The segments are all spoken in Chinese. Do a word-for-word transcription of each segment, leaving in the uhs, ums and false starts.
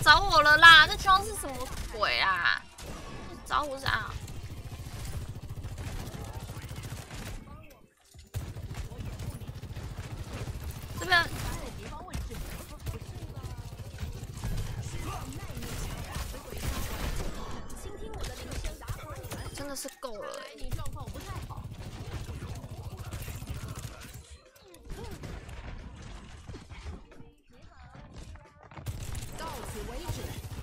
找我了啦！这装是什么鬼啊？找我啥？这边真的是够了欸。 到此为止。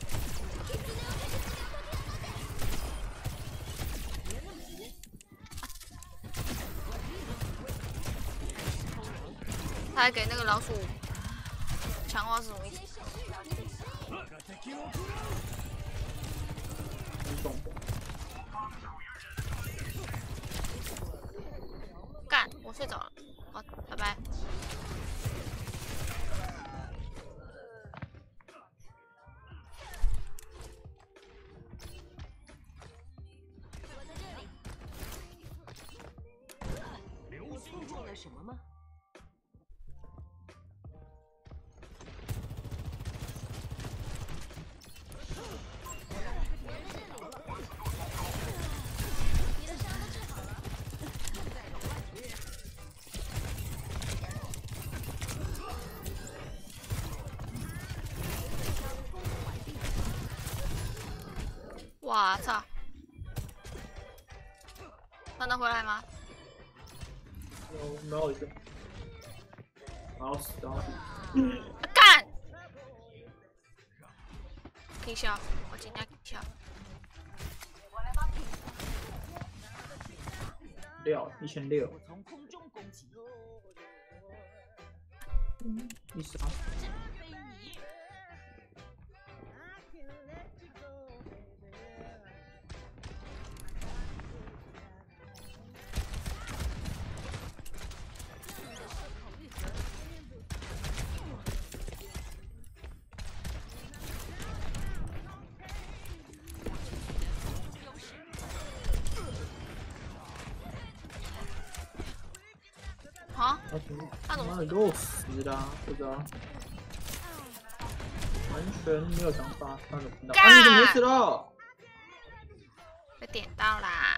他还给那个老鼠强化是什么意思？干，我睡着了，好，拜拜。 我错过了什么吗？ 哇操！他能回来吗？ 有没有一个？然后死掉。 干！可以笑，我尽量可以笑。 六一千六。 从空中攻击。 一杀。 啊？ 他怎么？妈的，给我死啦！不知道，完全没有想法，他怎么知道？啊，你怎么没死了？ 被点到啦！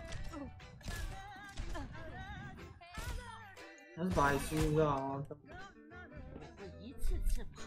他是白痴啊！ 我一次次爬